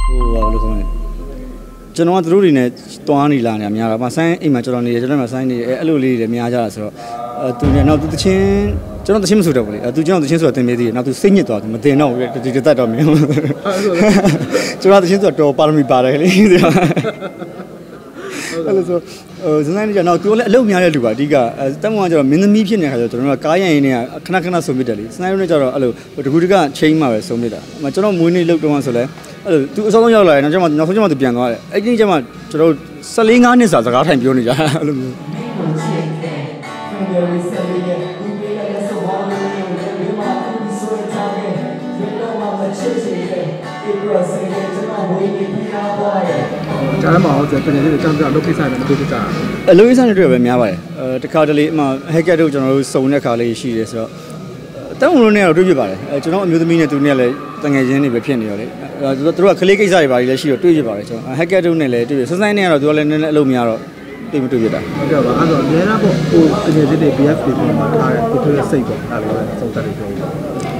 ဘာလို့ခေါ်လဲကျွန်တော်ကသူတို့တွေနဲ့တွားနေလာနေအများတော့ဆိုင်းအိမ်မှာကျွန်တော်နေတယ်ကျွန်တော်မှဆိုင်းနေတယ်အဲ့လိုလေးတွေများကြတာဆိုတော့သူနဲ့နောက်သူတချင်းကျွန်တော်တချင်းမဆိုတော့ဘူးလေသူကျွန်တော်တချင်းဆိုတာတင်ပေးသေးတယ်နောက်သူစိတ်ညစ်သွားသူမတင်တော့ဘူးဒီတက်တော့မင်းကျွန်တော်တချင်းဆိုတာတော်ပါရမီပါတယ်လေအဲ့လိုဆိုဇန်နိုင်ကြတော့သူလည်းအလုပ်များတဲ့လူပါအဓိကတက်မောကကျတော့မင်းသမီးဖြစ်နေတဲ့ခါကျတော့ကျွန်တော်ကကားရရင်နဲ့ခဏခဏဆုံးပြတယ်လေစနိုင်းနဲ့ကျတော့အဲ့လိုတကူတကချင်းမှာပဲဆုံးပြတာကျွန်တော်မွေးနေ့လုပ်တော့ဆိုလဲအဲ့လိုသူအစောဆုံးရောက်လာရင်နောက်ဆုံးကျမှသူပြန်သွားတယ်အဲ့ဒီကျမှကျွန်တော်14-15နှစ်စာစကားထိုင်ပြောနေကြအဲ့လိုမျိုးကြားမှာဟောပြန်နေတယ်ကြောင်ကြောင်လုပ်ခိစားတယ်မတွေ့ကြတာအလုပ်ကိစ္စတွေပဲများပါတယ်တခါတလေအမှဟက်ကက်တို့ကျွန်တော်တို့စုံတဲ့ခါလေးရှိတယ်ဆိုတော့တန်းဝင်လို့နေတော့တွေ့ဖြစ်ပါတယ်ကျွန်တော်အမျိုးသမီးနဲ့သူနဲ့လည်းတငယ်ချင်းတွေပဲဖြစ်နေရောလေသူတို့ကကလေးကိစ္စတွေပါလည်းရှိတော့တွေ့ဖြစ်ပါတယ်ကျွန်တော်ဟက်ကက်တို့နဲ့လည်းတွေ့စစိုင်းနဲ့ကတော့သူကလည်းနည်းနည်းအလုပ်များတော့တွေ့မတွေ့ဖြစ်တာဟုတ်ကဲ့ပါအဲ့တော့အများအားပေါ့ဟိုတကယ်ချင်းတွေ BF တွေမှာထားတဲ့ကိုထွေးရဲ့စိတ်ပေါ့အဲ့လိုပဲစုံတက်တွေပြောလို့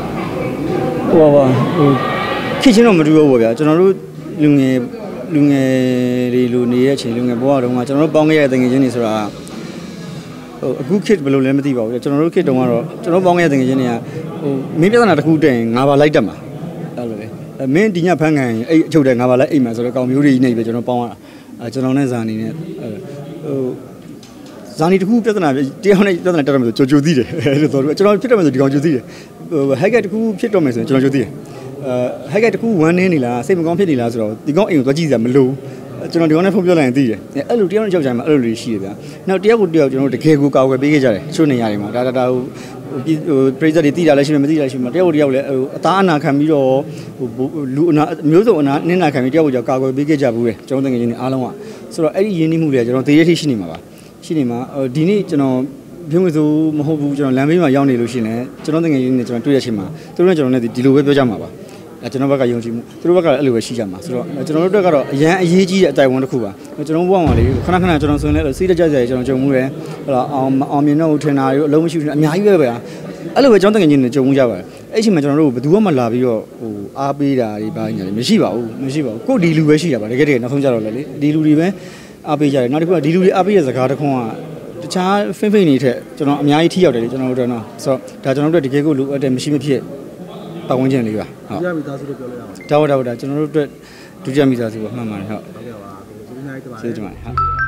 ဟိုခေချင်းတော့မတူဘူးပေါ့ဗျာကျွန်တော်တို့လူငယ်တွေလူနေတဲ့အချိန်လူငယ်ဘဝတုန်းကကျွန်တော်တို့ပေါင်းခဲ့ရတဲ့တငယ်ချင်းတွေဆိုတာဟိုအခုခေတ်ဘယ်လိုလဲမသိပါဘူးကျွန်တော်တို့ခေတ်တုန်းကတော့ကျွန်တော်ပေါင်းခဲ့ရတဲ့တငယ်ချင်းတွေကဟိုမင်းပြဿနာတစ်ခုတက်ရင်ငါပါလိုက်တက်မှာအဲ့လိုလေမင်းဒီညဖမ်းခံရင်အဲ့အချုပ်တဲ့ငါပါလိုက်အိမ်မှာဆိုတော့ကောင်မျိုးတွေနေပဲကျွန်တော်ပေါင်းရတာကျွန်တော်နဲ့ဇာနီနဲ့ဟိုဇာနီတစ်ခုပြဿနာတယောက်နဲ့ပြဿနာတက်တယ်ဆိုကြိုသိတယ်အဲ့လိုကျွန်တော်ဖြစ်တယ်ဆိုဒီကောင်ကြိုသိတယ်ဟိုဟက်ကတစ်ခုဖြစ်တော့မယ်ဆိုရင်ကျွန်တော်ကြိုသိတယ်ဟက်ကတကူဝမ်းနေနေလားစိတ်မကောင်းဖြစ်နေလားဆိုတော့ဒီကောင်အိမ်ကိုသွားကြည့်စရာမလိုကျွန်တော်ဒီကောင်နဲ့ဖုန်းပြောလိုက်ရင်သိတယ်အဲ့လိုတယောက်နဲ့ကြောက်ကြမှာအဲ့လိုတွေရှိတယ်ဗျာနောက်တယောက်ကိုတယောက်ကျွန်တော်တကယ်ကိုကာကွယ်ပေးခဲ့ကြတယ်ချို့နေရာတွေမှာဒါဟိုပရိသတ်တွေသိတာလည်းရှိမယ်မသိတာလည်းရှိမယ်တယောက်ကိုတယောက်လည်းဟိုအသားအနာခံပြီးတော့ဟိုလူအနာမျိုးစုံအနာနင်းနာခံပြီးတယောက်ကိုတယောက်ကာကွယ်ပေးခဲ့ကြဘူးလေကျွန်တော်တကယ်ချင်းအားလုံးကဆိုတော့အဲ့ဒီယဉ်ကျေးမှုတွေကျွန်တော်တရေထိရှိနေမှာပါရှိနေမှာဒီနေ့ကျွန်တော်ပြုံးမစိုးမဟုတ်ဘူးကျွန်တော်လမ်းဘေးမှာရောက်နေလို့ရှိရင်ကျွန်တော်တကယ်ချင်းနဲ့ကျွန်တော်တွေ့ရချင်းမှာသူတို့နဲ့ကျွန်တော်နဲ့ဒီလိုပဲပြောကြမှာပါကျွန်တော်ဘက်ကယုံကြည်မှုသူတို့ဘက်ကလည်းအဲ့လိုပဲရှိကြမှာဆိုတော့ကျွန်တော်တို့အတွက်ကတော့အရန်အရေးကြီးတဲ့အတိုင်ဝန်တစ်ခုပါကျွန်တော်ဘဝမှာလေခဏခဏကျွန်တော်ဆိုရင်လည်းစိတ်တကြကြကျွန်တော်ကြုံမှုတယ်ဟလာအောင်မြင်တော့ထင်တာရောအလုံးမရှိဘူးအများကြီးပဲဗျာအဲ့လိုပဲကျွန်တော်တကယ်ချင်းနဲ့ကြုံမှုကြပါတယ်အဲ့ချိန်မှာကျွန်တော်တို့ဘယ်သူမှလာပြီးတော့ဟိုအားပေးတာတွေပါညာလေမရှိပါဘူးကိုဒီလူပဲရှိတာပါတကယ်တကယ်နောက်ဆုံးကြတော့လေဒီလူတွေပဲအားပေးကြတယ်နောက်တစ်ခုကဒီလူတွေအားပေးတဲ့စကားတစ်ခွန်းကတခြားဖိမ့်နေထက်ကျွန်တော်အများကြီးထိရောက်တယ်လေကျွန်တော်တို့တော့ဆိုတော့ဒါကျွန်တော်တို့တကယ်ကိုလိုအပ်တယ်မရှိမဖြစ်ပတ်ဝန်းကျင်လေးပါဟုတ်။မိသားစုလို့ပြောလို့ရအောင်။ဒါကျွန်တော်တို့အတွက်ဒုတိယမိသားစုပါမှန်ပါတယ်ဟုတ်။ဟုတ်ကဲ့ပါ။ဒီနေ့နိုင်တပါ။ကျေးဇူးတင်ပါတယ်ဟုတ်။